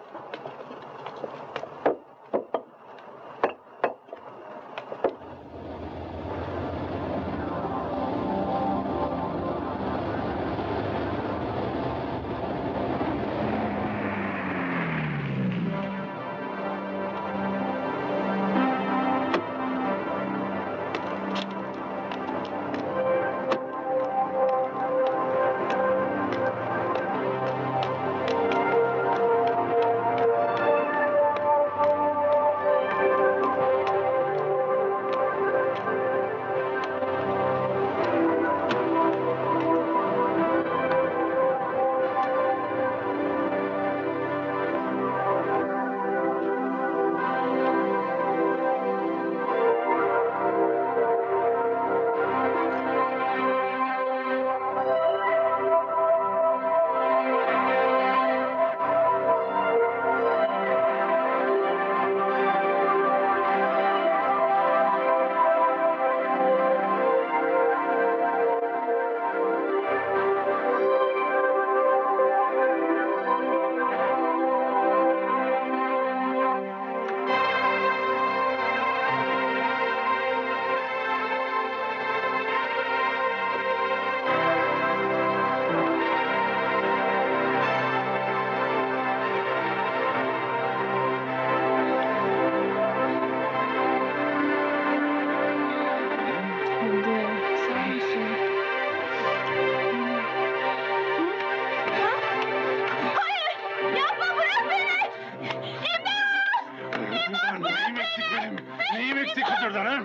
Neyim eksik benim? Neyim eksik Hıdır'dan ha?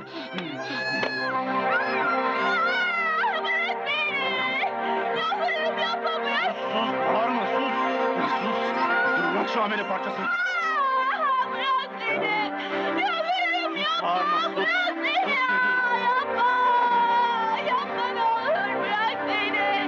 Sus, bağırma sus. Sus. Dur bak şu amele parçası. Bırak beni. Yalvarırım yapma. Bağırma sus. Bırak beni. Yapma. Yapma ne olur bırak beni.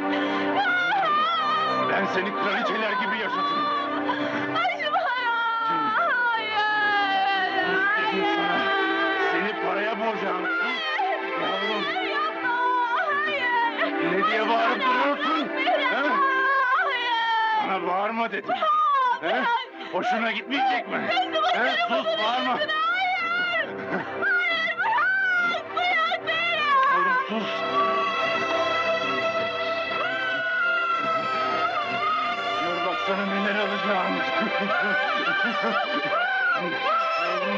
Ben seni kraliçeler gibi yaşatırım. Başım hayır. Sus dedim sana. Seni paraya borcağım. Yavrum. Yapma. Hayır. Ne diye bağırıp duruyorsun? Ha? Hayır. Sana bağırma dedim. Ha? Hoşuna gitmeyecek mi? Ha? Sus bağırma. Hayır. Hayır bırak. Bırak beni. Oğlum sus. Gör bak sana neler alacağım. Yavrum.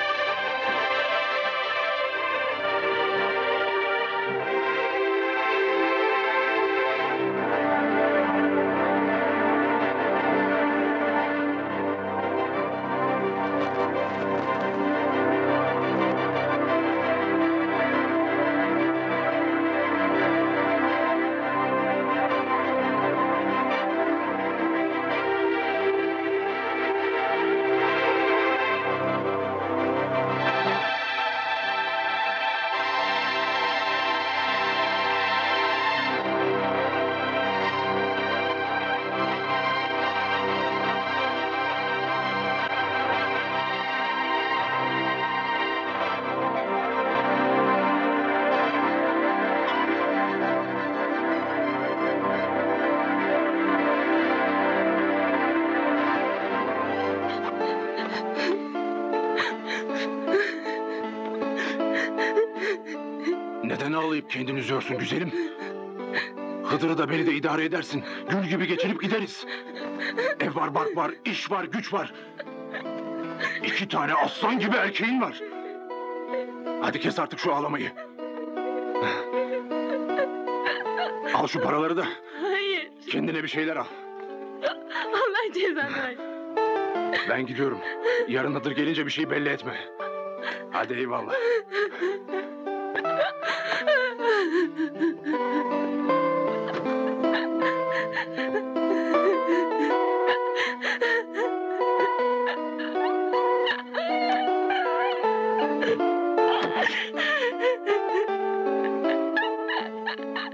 Neden ağlayıp kendini üzüyorsun güzelim? Hıdır'ı da beni de idare edersin. Gül gibi geçinip gideriz. Ev var, bark var, iş var, güç var. 2 tane aslan gibi erkeğin var. Hadi kes artık şu ağlamayı. Al şu paraları da Hayır. kendine bir şeyler al. Allah cezanı versin. Ben gidiyorum. Yarın Hıdır gelince bir şey belli etme. Hadi eyvallah.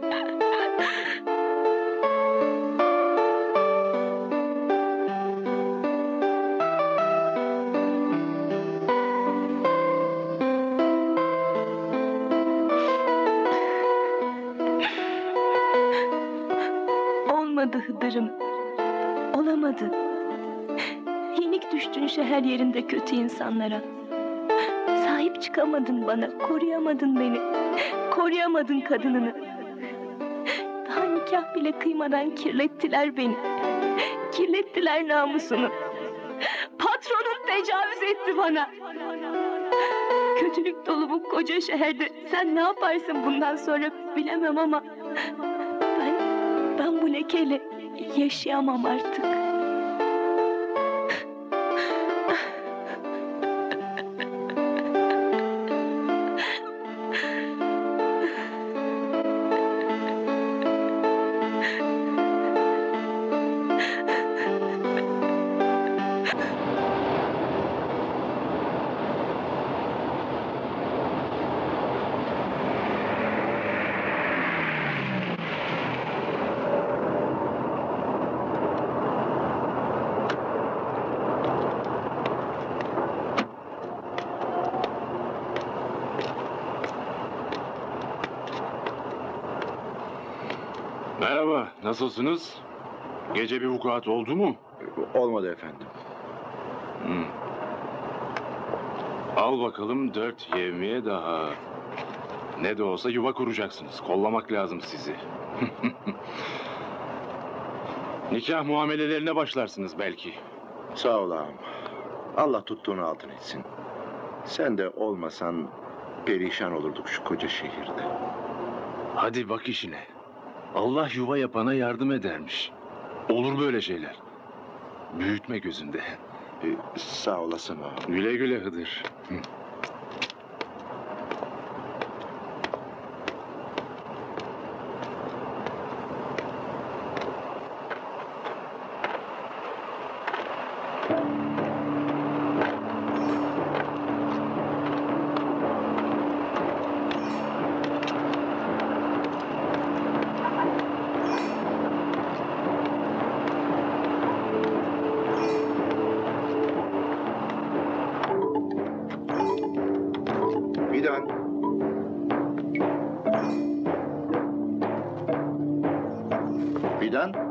Olmadı Hıdır'ım. Olamadı. Yenik düştün şehir yerinde kötü insanlara. Sahip çıkamadın bana, koruyamadın beni. Koruyamadın kadınını. Daha nikah bile kıymadan kirlettiler beni. Kirlettiler namusunu. Patronun tecavüz etti bana. Kötülük dolu bu koca şehirde sen ne yaparsın bundan sonra bilemem ama ben bu lekeyle yaşayamam artık. Merhaba, nasılsınız? Gece bir vukuat oldu mu? Olmadı efendim. Al bakalım 4 yevmiye daha. Ne de olsa yuva kuracaksınız. Kollamak lazım sizi. Nikah muamelelerine başlarsınız belki. Sağ ol ağam. Allah tuttuğunu altın etsin. Sen de olmasan perişan olurduk şu koca şehirde. Hadi bak işine. Allah yuva yapana yardım edermiş. Olur böyle şeyler. Büyütme gözünde. Sağ olasın ağam. Güle güle Hıdır. Fidan. Fidan.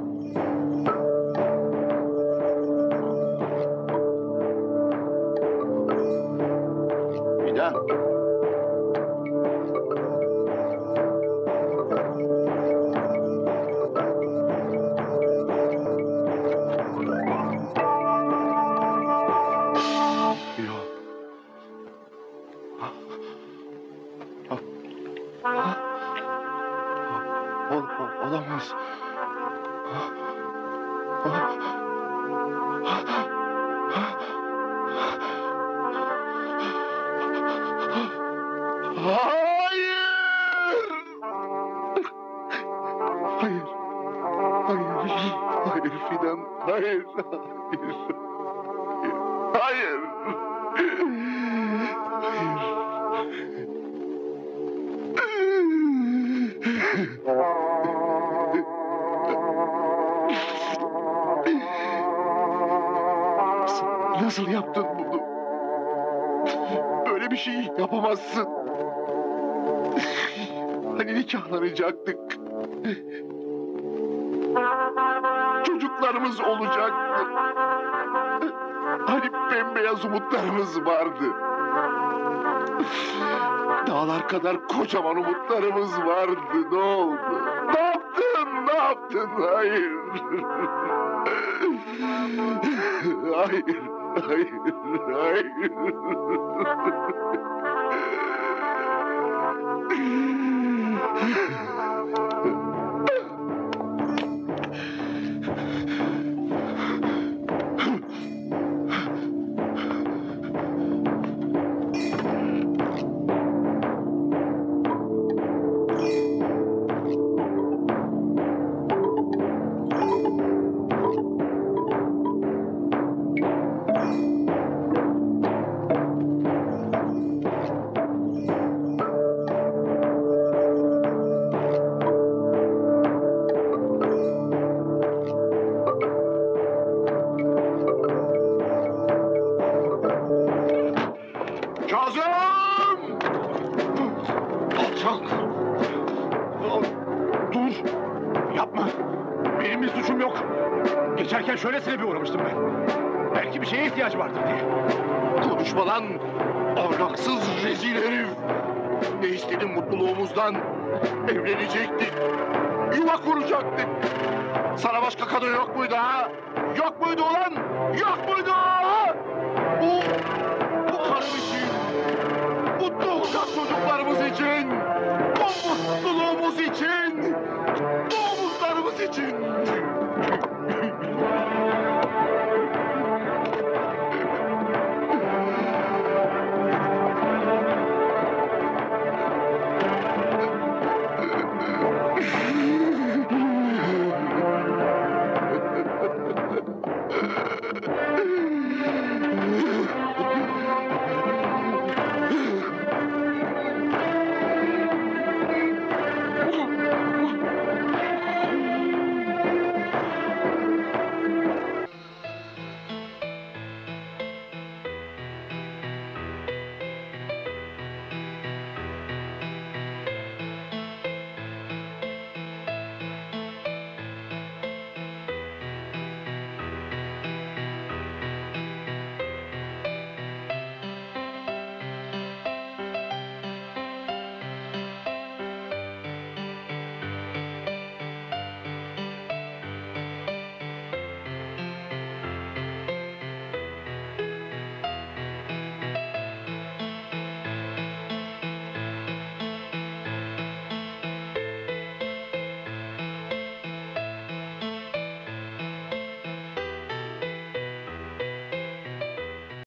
Fidan. Olamaz. Hayır! Hayır. Hayır. Hayır Fidan. Hayır. Hayır. Nasıl yaptın bunu? Böyle bir şey yapamazsın. Hani nikahlanacaktık. Çocuklarımız olacaktı. Hani bembeyaz umutlarımız vardı. Dağlar kadar kocaman umutlarımız vardı. Ne oldu? Ne yaptın? Ne yaptın? Hayır. Hayır. Hayır. Hayır. Benim bir suçum yok. Geçerken şöylesine bir uğramıştım ben. Belki bir şeye ihtiyacı vardır diye. Konuşma lan! Ahlaksız rezil herif! Ne istedin mutluluğumuzdan? Evlenecektik. Yuva kuracaktık. Sana başka kadın yok muydu ha? Yok muydu ulan? Yok muydu? Bu karım için, mutlu olacak çocuklarımız için, bu mutluluğumuz için, doğumuzlarımız için.